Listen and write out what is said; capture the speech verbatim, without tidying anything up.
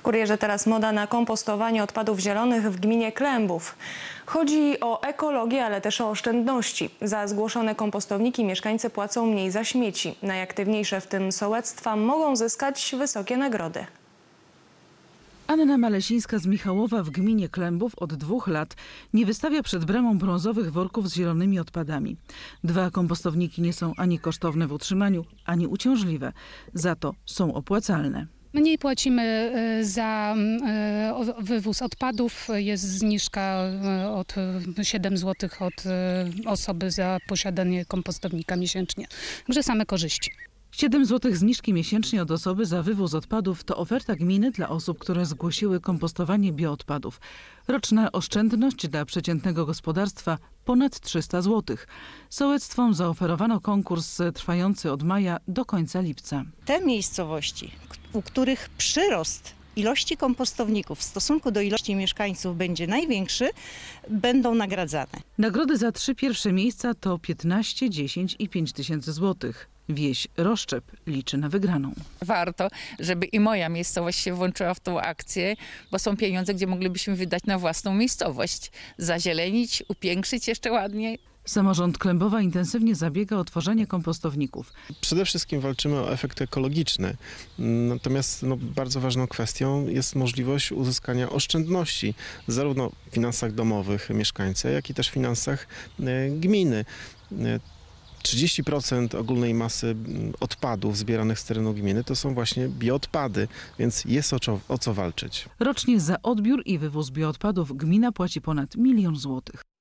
Kurierze, teraz moda na kompostowanie odpadów zielonych w gminie Klębów. Chodzi o ekologię, ale też o oszczędności. Za zgłoszone kompostowniki mieszkańcy płacą mniej za śmieci. Najaktywniejsze w tym sołectwa mogą zyskać wysokie nagrody. Anna Malesińska z Michałowa w gminie Klębów od dwóch lat nie wystawia przed bramą brązowych worków z zielonymi odpadami. Dwa kompostowniki nie są ani kosztowne w utrzymaniu, ani uciążliwe. Za to są opłacalne. Mniej płacimy za wywóz odpadów, jest zniżka od siedem złotych od osoby za posiadanie kompostownika miesięcznie. Także same korzyści. siedem złotych zniżki miesięcznie od osoby za wywóz odpadów to oferta gminy dla osób, które zgłosiły kompostowanie bioodpadów. Roczna oszczędność dla przeciętnego gospodarstwa ponad trzysta złotych. Sołectwom zaoferowano konkurs trwający od maja do końca lipca. Te miejscowości, u których przyrost ilości kompostowników w stosunku do ilości mieszkańców będzie największy, będą nagradzane. Nagrody za trzy pierwsze miejsca to piętnaście, dziesięć i pięć tysięcy złotych. Wieś Roszczep liczy na wygraną. Warto, żeby i moja miejscowość się włączyła w tą akcję, bo są pieniądze, gdzie moglibyśmy wydać na własną miejscowość. Zazielenić, upiększyć jeszcze ładnie. Samorząd Klębowa intensywnie zabiega o tworzenie kompostowników. Przede wszystkim walczymy o efekt ekologiczny, natomiast no, bardzo ważną kwestią jest możliwość uzyskania oszczędności zarówno w finansach domowych mieszkańca, jak i też w finansach e, gminy. trzydzieści procent ogólnej masy odpadów zbieranych z terenu gminy to są właśnie bioodpady, więc jest o co, o co walczyć. Rocznie za odbiór i wywóz bioodpadów gmina płaci ponad milion złotych.